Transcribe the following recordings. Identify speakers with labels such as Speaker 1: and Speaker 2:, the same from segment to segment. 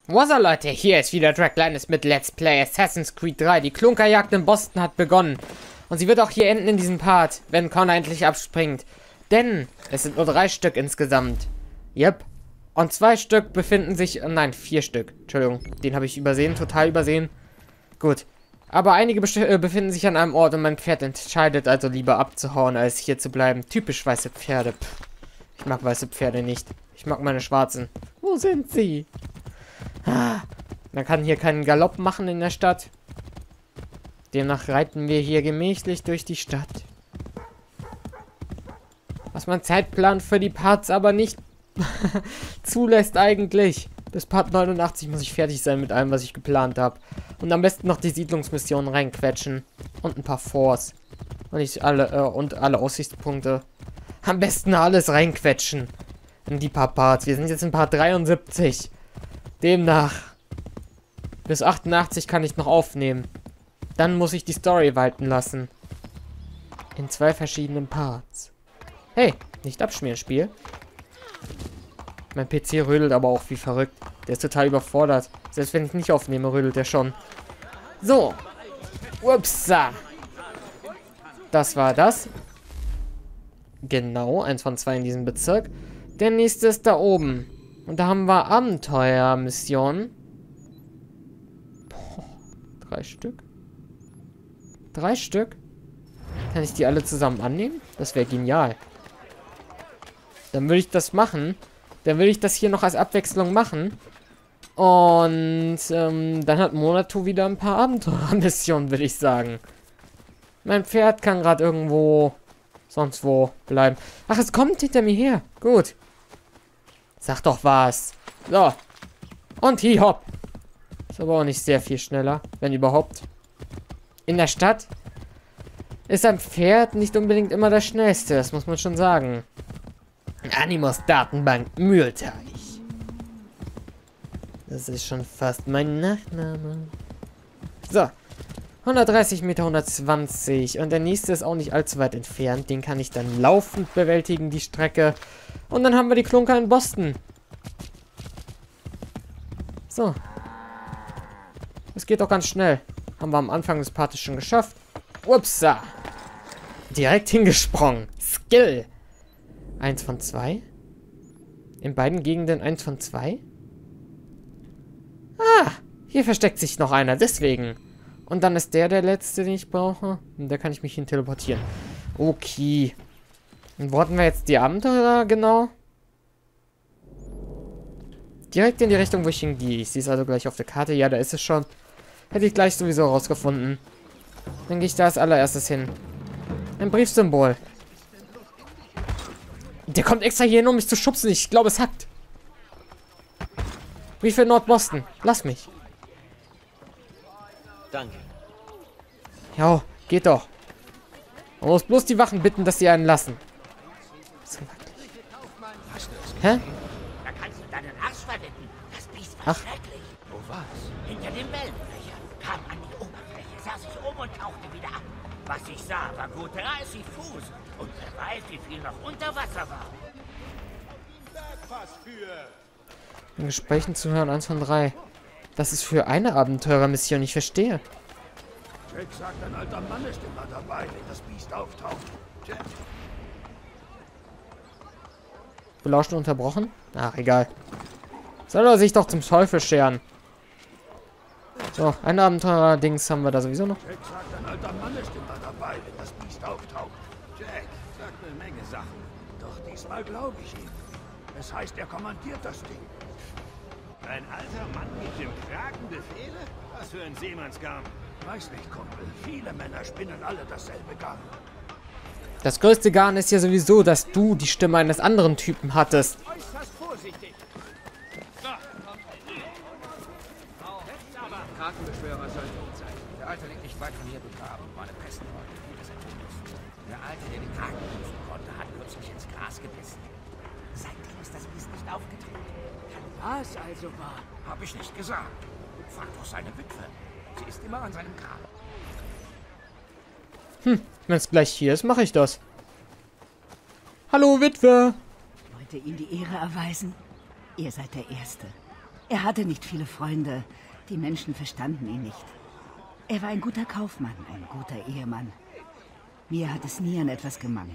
Speaker 1: Was up, Leute, hier ist wieder Draglinus mit Let's Play Assassin's Creed 3. Die Klunkerjagd in Boston hat begonnen. Und sie wird auch hier enden in diesem Part, wenn Connor endlich abspringt. Denn es sind nur 3 Stück insgesamt. Yep. Und 2 Stück befinden sich... Nein, 4 Stück. Entschuldigung, den habe ich übersehen, total übersehen. Gut. Aber einige befinden sich an einem Ort und mein Pferd entscheidet also lieber abzuhauen, als hier zu bleiben. Typisch weiße Pferde. Pff. Ich mag weiße Pferde nicht. Ich mag meine schwarzen. Wo sind sie? Man kann hier keinen Galopp machen in der Stadt. Demnach reiten wir hier gemächlich durch die Stadt. Was mein Zeitplan für die Parts aber nicht zulässt eigentlich. Bis Part 89 muss ich fertig sein mit allem, was ich geplant habe. Und am besten noch die Siedlungsmissionen reinquetschen. Und ein paar Forts. Und alle Aussichtspunkte. Am besten alles reinquetschen. In die paar Parts. Wir sind jetzt in Part 73. Demnach. Bis 88 kann ich noch aufnehmen. Dann muss ich die Story walten lassen. In 2 verschiedenen Parts. Hey, nicht abschmieren, Spiel. Mein PC rödelt aber auch wie verrückt. Der ist total überfordert. Selbst wenn ich nicht aufnehme, rödelt der schon. So. Upsa. Das war das. Genau, 1 von 2 in diesem Bezirk. Der nächste ist da oben. Und da haben wir Abenteuermissionen. 3 Stück. 3 Stück? Kann ich die alle zusammen annehmen? Das wäre genial. Dann würde ich das machen. Dann würde ich das hier noch als Abwechslung machen. Und dann hat Monatu wieder ein paar Abenteuermissionen, würde ich sagen. Mein Pferd kann gerade irgendwo sonst wo bleiben. Ach, es kommt hinter mir her. Gut. Sag doch was. So. Und hi-hopp. Ist aber auch nicht sehr viel schneller, wenn überhaupt. In der Stadt ist ein Pferd nicht unbedingt immer das Schnellste, das muss man schon sagen. Animus Datenbank Mühlteich. Das ist schon fast mein Nachname. So. 130 Meter, 120. Und der nächste ist auch nicht allzu weit entfernt. Den kann ich dann laufend bewältigen, die Strecke. Und dann haben wir die Klunker in Boston. So. Es geht doch ganz schnell. Haben wir am Anfang des Partes schon geschafft. Upsa. Direkt hingesprungen. Skill. 1 von 2. In beiden Gegenden 1 von 2. Ah, hier versteckt sich noch einer. Deswegen. Und dann ist der letzte, den ich brauche. Und da kann ich mich hin teleportieren. Okay. Und wo hatten wir jetzt die Abenteurer genau? Direkt in die Richtung, wo ich hingehe. Ich sehe es also gleich auf der Karte. Ja, da ist es schon. Hätte ich gleich sowieso rausgefunden. Dann gehe ich da als allererstes hin. Ein Briefsymbol. Der kommt extra hier hin, um mich zu schubsen. Ich glaube, es hackt. Brief für Nordboston. Lass mich.
Speaker 2: Danke.
Speaker 1: Ja, geht doch. Man muss bloß die Wachen bitten, dass sie einen lassen. So wackelig. Hä?
Speaker 3: Da kannst du deinen Arsch verwenden. Das Biest war
Speaker 1: Ach.
Speaker 3: schrecklich.
Speaker 2: Wo war's?
Speaker 3: Hinter dem Wellenbrecher. Kam an die Oberfläche, sah sich um und tauchte wieder ab. Was ich sah, war gut 30 Fuß. Und wer weiß, wie viel noch unter Wasser war.
Speaker 1: In Gesprächen zu hören, 1 von 3. Das ist für eine Abenteurermission, ich verstehe.
Speaker 4: Jack sagt, ein alter Mann ist immer dabei, wenn das Biest auftaucht. Jack.
Speaker 1: Belauschen unterbrochen? Ach, egal. Soll er sich doch zum Teufel scheren. So, ein Abenteurer-Dings haben wir da sowieso noch.
Speaker 4: Jack sagt, ein alter Mann ist immer dabei, wenn das Biest auftaucht. Jack sagt eine Menge Sachen. Doch diesmal glaube ich ihm. Es heißt, er kommandiert das Ding.
Speaker 5: Ein alter Mann gibt dem Kraken Befehle? Was für ein Seemannsgarn.
Speaker 4: Weiß nicht, Kumpel. Viele Männer spinnen alle dasselbe Garn.
Speaker 1: Das größte Garn ist ja sowieso, dass du die Stimme eines anderen Typen hattest.
Speaker 5: Äußerst vorsichtig.
Speaker 6: Krakenbeschwörer soll tot sein. Der Alte liegt nicht weit von hier begraben. War eine Pestbeute. Viele sind gerufen. Der Alte, der den Kraken rufen konnte, hat kürzlich ins Gras gebissen.
Speaker 3: Seitdem ist das Biest nicht aufgetreten.
Speaker 6: Kann das also wahr?
Speaker 4: Hab ich nicht gesagt. Frag doch seine Witwe.
Speaker 6: Sie ist immer an seinem Grab.
Speaker 1: Wenn es gleich hier ist, mache ich das. Hallo, Witwe.
Speaker 7: Wollt ihr ihm die Ehre erweisen? Ihr seid der Erste.
Speaker 2: Er hatte nicht viele Freunde. Die Menschen verstanden ihn nicht. Er war ein guter Kaufmann, ein guter Ehemann. Mir hat es nie an etwas gemangelt.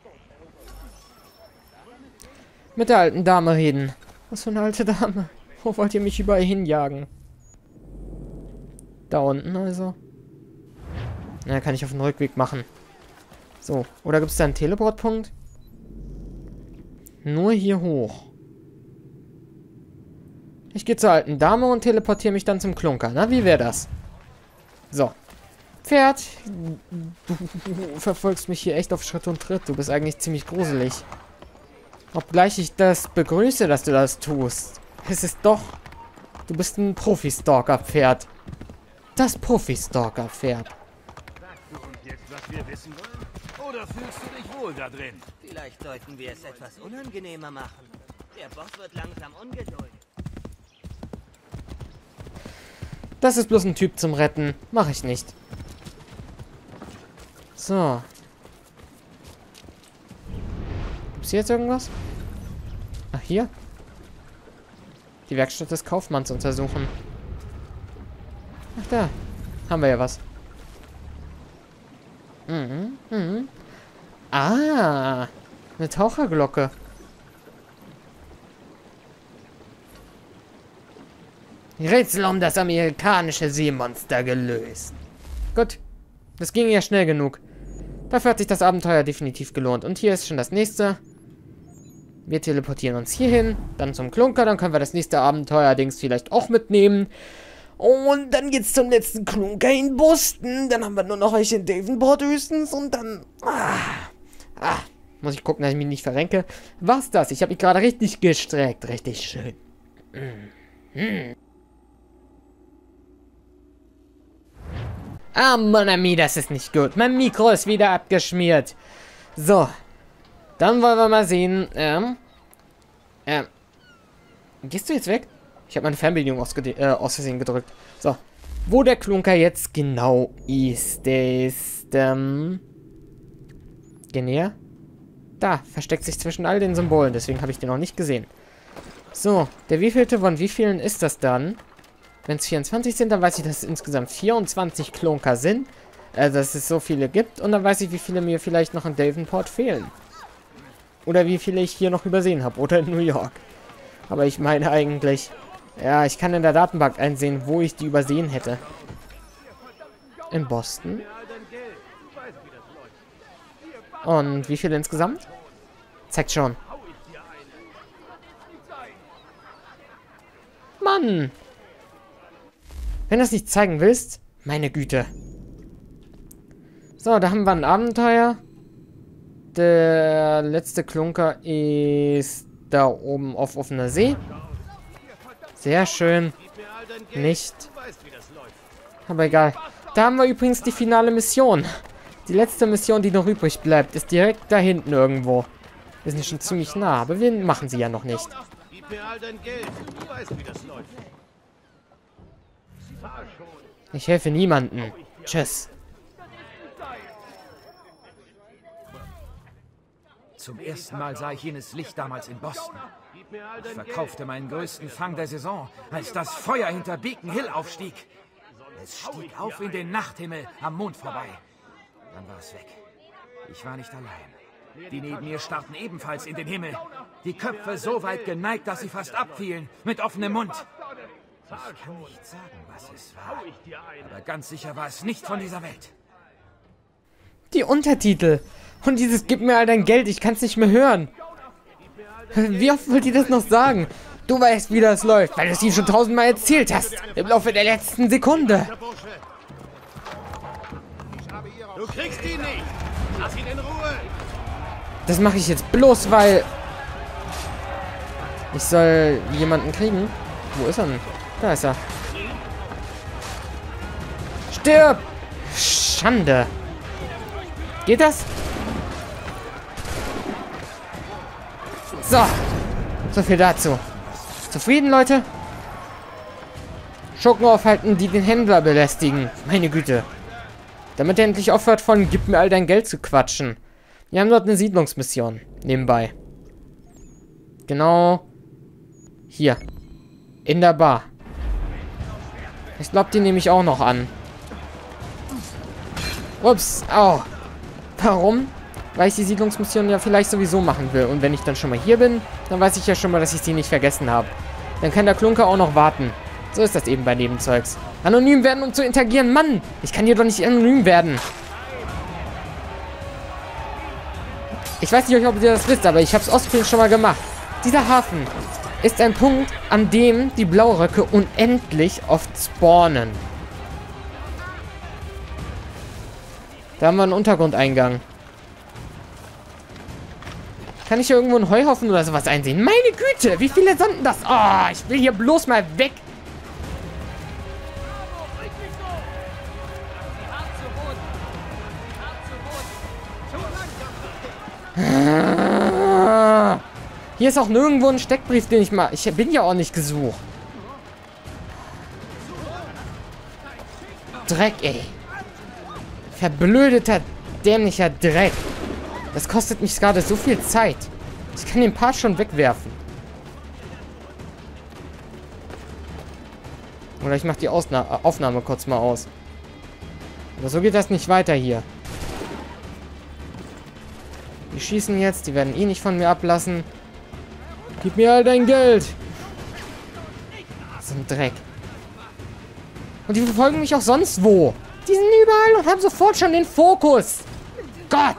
Speaker 1: Mit der alten Dame reden. Was für eine alte Dame? Wo wollt ihr mich überall hinjagen? Da unten also. Na, kann ich auf den Rückweg machen. So, oder gibt es da einen Teleportpunkt? Nur hier hoch. Ich gehe zur alten Dame und teleportiere mich dann zum Klunker. Na, wie wäre das? So. Pferd. Du verfolgst mich hier echt auf Schritt und Tritt. Du bist eigentlich ziemlich gruselig. Obgleich ich das begrüße, dass du das tust. Es ist doch... Du bist ein Profi-Stalker-Pferd. Das Profi-Stalker-Pferd.
Speaker 5: Sagst du uns jetzt, was wir wissen wollen? Oder fühlst du dich wohl da drin?
Speaker 3: Vielleicht sollten wir es etwas unangenehmer machen. Der Boss wird langsam ungeduldig.
Speaker 1: Das ist bloß ein Typ zum Retten. Mache ich nicht. So. Gibt's hier jetzt irgendwas? Ach, hier? Die Werkstatt des Kaufmanns untersuchen. Ach, da. Haben wir ja was. Ah. Eine Taucherglocke. Rätsel um das amerikanische Seemonster gelöst. Gut. Das ging ja schnell genug. Dafür hat sich das Abenteuer definitiv gelohnt. Und hier ist schon das nächste. Wir teleportieren uns hierhin, dann zum Klunker, dann können wir das nächste Abenteuer-Dings vielleicht auch mitnehmen. Und dann geht's zum letzten Klunker in Boston. Dann haben wir nur noch welche in Davenport höchstens und dann... muss ich gucken, dass ich mich nicht verrenke. Was das? Ich habe mich gerade richtig gestreckt. Richtig schön. Ah, Mon ami, das ist nicht gut. Mein Mikro ist wieder abgeschmiert. So. Dann wollen wir mal sehen. Gehst du jetzt weg? Ich habe meine Fernbedienung aus Versehen gedrückt. So. Wo der Klunker jetzt genau ist, geh näher. Da, versteckt sich zwischen all den Symbolen. Deswegen habe ich den noch nicht gesehen. So, der wievielte von wie vielen ist das dann? Wenn es 24 sind, dann weiß ich, dass es insgesamt 24 Klunker sind. Dass es so viele gibt. Und dann weiß ich, wie viele mir vielleicht noch in Davenport fehlen. Oder wie viele ich hier noch übersehen habe. Oder in New York. Aber ich meine eigentlich... Ja, ich kann in der Datenbank einsehen, wo ich die übersehen hätte. In Boston. Und wie viele insgesamt? Zeigt schon. Mann! Wenn du es nicht zeigen willst, meine Güte. So, da haben wir ein Abenteuer. Der letzte Klunker ist da oben auf offener See. Sehr schön. Nicht. Aber egal. Da haben wir übrigens die finale Mission. Die letzte Mission, die noch übrig bleibt, ist direkt da hinten irgendwo. Wir sind schon ziemlich nah, aber wir machen sie ja noch nicht.
Speaker 5: Gib mir all dein Geld. Du weißt, wie das läuft.
Speaker 1: Ich helfe niemandem. Tschüss.
Speaker 6: Zum ersten Mal sah ich jenes Licht damals in Boston. Ich verkaufte meinen größten Fang der Saison, als das Feuer hinter Beacon Hill aufstieg. Es stieg auf in den Nachthimmel am Mond vorbei. Dann war es weg. Ich war nicht allein. Die neben mir starrten ebenfalls in den Himmel. Die Köpfe so weit geneigt, dass sie fast abfielen, mit offenem Mund. Ich kann nicht sagen, was es war, aber ganz sicher war es nicht von dieser Welt.
Speaker 1: Die Untertitel. Und dieses Gib mir all dein Geld, ich kann es nicht mehr hören. Wie oft wollt ihr das noch sagen? Du weißt, wie das läuft, weil du es ihm schon 1000-mal erzählt hast. Im Laufe der letzten Sekunde.
Speaker 5: Du kriegst ihn nicht. Lass ihn in Ruhe.
Speaker 1: Das mache ich jetzt bloß, weil... Ich soll jemanden kriegen. Wo ist er denn? Da ist er. Stirb! Schande. Geht das? So. So viel dazu. Zufrieden, Leute? Schurken aufhalten, die den Händler belästigen. Meine Güte. Damit er endlich aufhört von gib mir all dein Geld zu quatschen. Wir haben dort eine Siedlungsmission. Nebenbei. Genau. Hier. In der Bar. Ich glaube, die nehme ich auch noch an. Ups, au. Warum? Weil ich die Siedlungsmission ja vielleicht sowieso machen will. Und wenn ich dann schon mal hier bin, dann weiß ich ja schon mal, dass ich sie nicht vergessen habe. Dann kann der Klunker auch noch warten. So ist das eben bei Nebenzeugs. Anonym werden, um zu interagieren. Mann, ich kann hier doch nicht anonym werden. Ich weiß nicht, ob ihr das wisst, aber ich habe es offscreen schon mal gemacht. Dieser Hafen ist ein Punkt, an dem die Blauröcke unendlich oft spawnen. Da haben wir einen Untergrundeingang. Kann ich hier irgendwo einen Heuhaufen oder sowas einsehen? Meine Güte, wie viele sind das? Oh, ich will hier bloß mal weg. Hier ist auch nirgendwo ein Steckbrief, den ich mal... Ich bin ja auch nicht gesucht. Dreck, ey. Verblödeter, dämlicher Dreck. Das kostet mich gerade so viel Zeit. Ich kann den Part schon wegwerfen. Oder ich mache die Aufnahme kurz mal aus. Aber so geht das nicht weiter hier. Die schießen jetzt, die werden eh nicht von mir ablassen. Gib mir all dein Geld. So ein Dreck. Und die verfolgen mich auch sonst wo. Die sind überall und haben sofort schon den Fokus. Gott.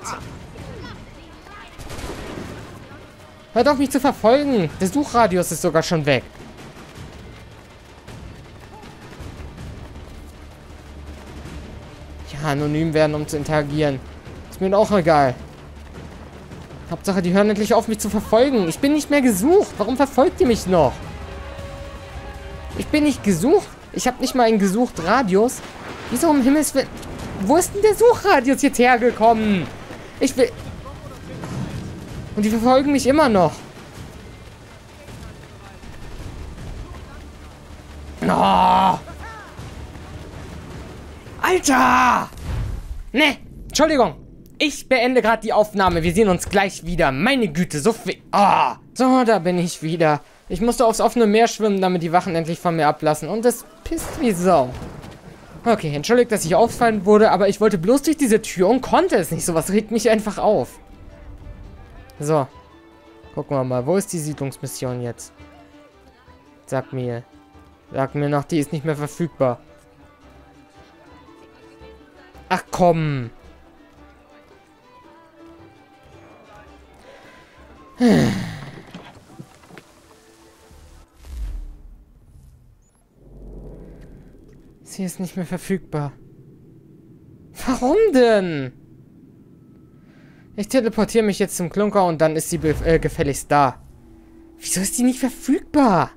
Speaker 1: Hört auf mich zu verfolgen. Der Suchradius ist sogar schon weg. Ja, anonym werden, um zu interagieren. Ist mir auch egal. Hauptsache, die hören endlich auf, mich zu verfolgen. Ich bin nicht mehr gesucht. Warum verfolgt ihr mich noch? Ich bin nicht gesucht. Ich habe nicht mal einen Gesucht-Radius. Wieso um Himmels Willen? Wo ist denn der Suchradius jetzt hergekommen? Ich will... Und die verfolgen mich immer noch. Oh. Alter! Ne, Entschuldigung. Ich beende gerade die Aufnahme. Wir sehen uns gleich wieder. Meine Güte, so viel... Oh. So, da bin ich wieder. Ich musste aufs offene Meer schwimmen, damit die Wachen endlich von mir ablassen. Und es pisst wie Sau. Okay, entschuldigt, dass ich auffallen wurde, aber ich wollte bloß durch diese Tür und konnte es nicht. Sowas regt mich einfach auf. So. Gucken wir mal. Wo ist die Siedlungsmission jetzt? Sag mir noch, die ist nicht mehr verfügbar. Ach komm. Sie ist nicht mehr verfügbar. Warum denn? Ich teleportiere mich jetzt zum Klunker und dann ist sie gefälligst da. Wieso ist die nicht verfügbar?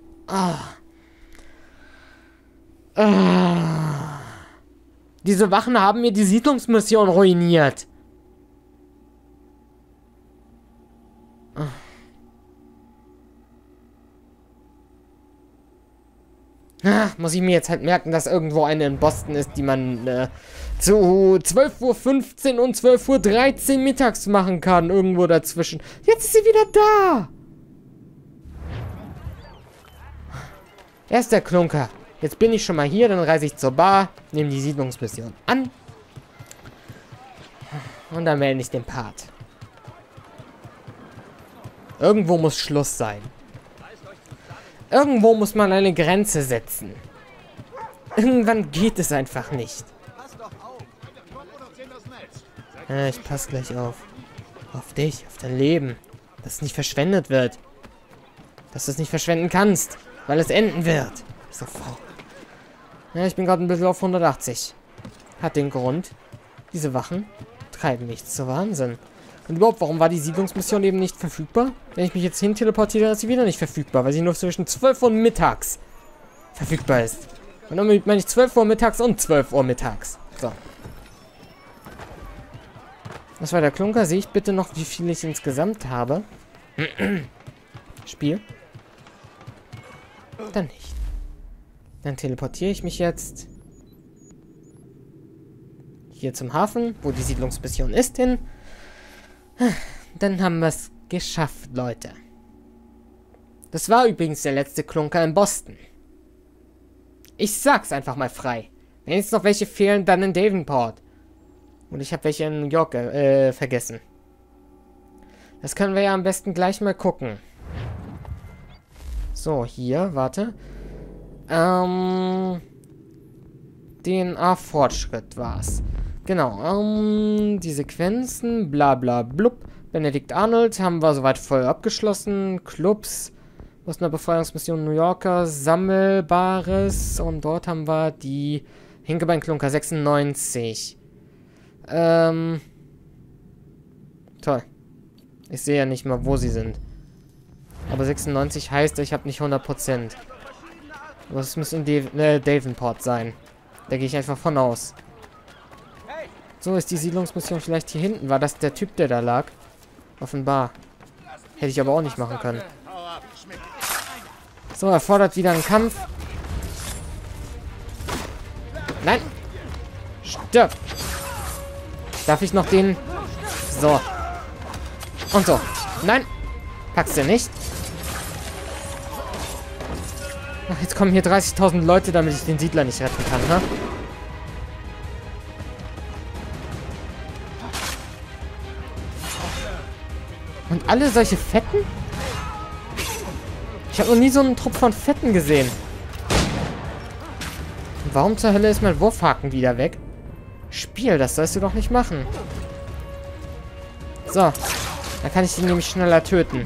Speaker 1: Diese Wachen haben mir die Siedlungsmission ruiniert. Muss ich mir jetzt halt merken, dass irgendwo eine in Boston ist, die man zu 12:15 Uhr und 12:13 Uhr mittags machen kann. Irgendwo dazwischen. Jetzt ist sie wieder da. Er ist der Klunker. Jetzt bin ich schon mal hier, dann reise ich zur Bar, nehme die Siedlungsmission an. Und dann melde ich den Part. Irgendwo muss Schluss sein. Irgendwo muss man eine Grenze setzen. Irgendwann geht es einfach nicht. Ich passe gleich auf. Auf dich, auf dein Leben. Dass es nicht verschwendet wird. Dass du es nicht verschwenden kannst. Weil es enden wird. Sofort. Ja, ich bin gerade ein bisschen auf 180. Hat den Grund. Diese Wachen treiben mich zu Wahnsinn. Und überhaupt, warum war die Siedlungsmission eben nicht verfügbar? Wenn ich mich jetzt hin teleportiere, dann ist sie wieder nicht verfügbar, weil sie nur zwischen 12 Uhr mittags verfügbar ist. Und damit meine ich 12 Uhr mittags und 12 Uhr mittags. So. Das war der Klunker. Sehe ich bitte noch, wie viel ich insgesamt habe? Spiel. Dann nicht. Dann teleportiere ich mich jetzt hier zum Hafen, wo die Siedlungsmission ist, hin. Dann haben wir es geschafft, Leute. Das war übrigens der letzte Klunker in Boston. Ich sag's einfach mal frei. Wenn jetzt noch welche fehlen, dann in Davenport. Und ich habe welche in New York vergessen. Das können wir ja am besten gleich mal gucken. So, hier, warte. DNA-Fortschritt war's. Genau, die Sequenzen, bla bla blub. Benedict Arnold haben wir soweit voll abgeschlossen. Clubs, Bostoner Befreiungsmission New Yorker, Sammelbares. Und dort haben wir die Hinkebein-Klunker 96. Toll. Ich sehe ja nicht mal, wo sie sind. Aber 96 heißt, ich habe nicht 100%. Aber es muss in Davenport sein. Da gehe ich einfach von aus. So, ist die Siedlungsmission vielleicht hier hinten? War das der Typ, der da lag? Offenbar. Hätte ich aber auch nicht machen können. So, er fordert wieder einen Kampf. Nein! Stirb! Darf ich noch den... So. Und so. Nein! Packst du nicht? Ach, jetzt kommen hier 30.000 Leute, damit ich den Siedler nicht retten kann, ne? Und alle solche Fetten? Ich habe noch nie so einen Trupp von Fetten gesehen. Und warum zur Hölle ist mein Wurfhaken wieder weg? Spiel, das sollst du doch nicht machen. So. Dann kann ich ihn nämlich schneller töten.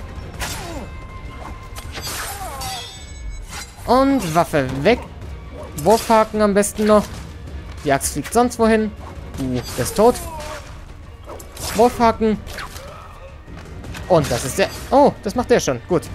Speaker 1: Und Waffe weg. Wurfhaken am besten noch. Die Axt fliegt sonst wohin. Der ist tot. Wurfhaken. Und das ist der... Oh, das macht der schon. Gut.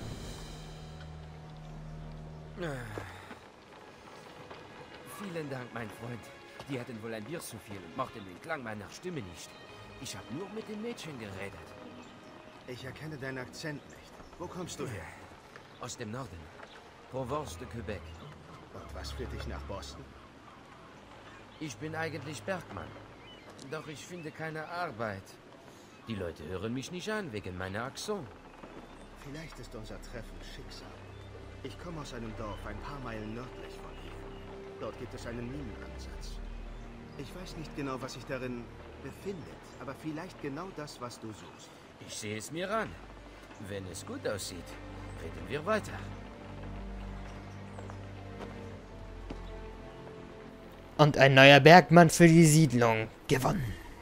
Speaker 7: Vielen Dank, mein Freund. Die hatten wohl ein Bier zu viel und mochten den Klang meiner Stimme nicht. Ich habe nur mit dem Mädchen geredet.
Speaker 5: Ich erkenne deinen Akzent nicht. Wo kommst du her?
Speaker 7: Aus dem Norden. Provence de Quebec.
Speaker 5: Und was führt dich nach Boston?
Speaker 7: Ich bin eigentlich Bergmann. Doch ich finde keine Arbeit. Die Leute hören mich nicht an wegen meiner Akzent.
Speaker 5: Vielleicht ist unser Treffen Schicksal. Ich komme aus einem Dorf ein paar Meilen nördlich von hier. Dort gibt es einen Minenansatz. Ich weiß nicht genau, was sich darin befindet, aber vielleicht genau das, was du suchst.
Speaker 7: Ich sehe es mir an. Wenn es gut aussieht, reden wir weiter.
Speaker 1: Und ein neuer Bergmann für die Siedlung. Gewonnen.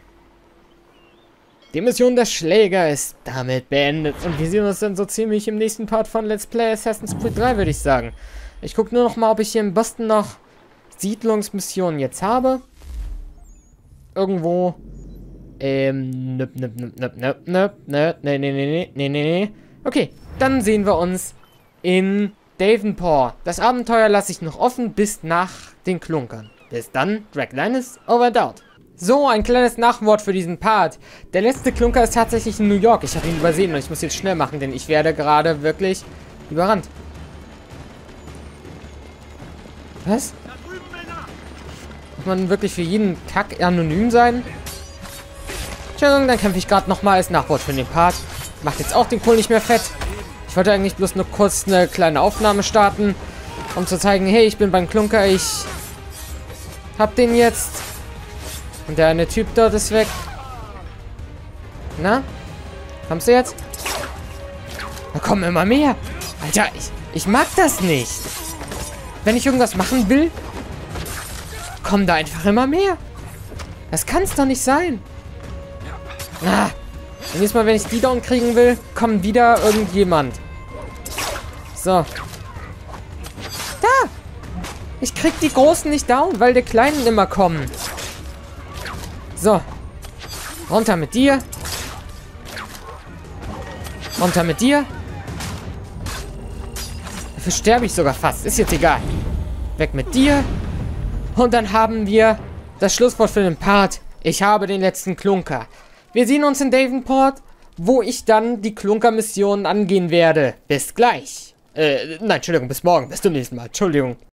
Speaker 1: Die Mission der Schläger ist damit beendet. Und wir sehen uns dann so ziemlich im nächsten Part von Let's Play Assassin's Creed 3, würde ich sagen. Ich gucke nur noch mal, ob ich hier in Boston noch Siedlungsmissionen jetzt habe. Irgendwo. Nee. Okay, dann sehen wir uns in Davenport. Das Abenteuer lasse ich noch offen bis nach den Klunkern. Bis dann, Draglinus, over and out. So, ein kleines Nachwort für diesen Part. Der letzte Klunker ist tatsächlich in New York. Ich habe ihn übersehen und ich muss jetzt schnell machen, denn ich werde gerade wirklich überrannt. Was? Muss man wirklich für jeden Kack anonym sein? Entschuldigung, dann kämpfe ich gerade nochmal als Nachwort für den Part. Macht jetzt auch den Kohl nicht mehr fett. Ich wollte eigentlich bloß nur kurz eine kleine Aufnahme starten, um zu zeigen, hey, ich bin beim Klunker, ich hab den jetzt. Und der eine Typ dort ist weg. Na? Kommst du jetzt? Da kommen immer mehr. Alter, ich mag das nicht. Wenn ich irgendwas machen will, kommen da einfach immer mehr. Das kann's doch nicht sein. Ah. Und jedes Mal, wenn ich die down kriegen will, kommt wieder irgendjemand. So. Da! Ich krieg die Großen nicht down, weil die Kleinen immer kommen. So. Runter mit dir. Runter mit dir. Dafür sterbe ich sogar fast. Ist jetzt egal. Weg mit dir. Und dann haben wir das Schlusswort für den Part. Ich habe den letzten Klunker. Wir sehen uns in Davenport, wo ich dann die Klunker-Missionen angehen werde. Bis gleich. Nein, Entschuldigung, bis morgen. Bis zum nächsten Mal. Entschuldigung.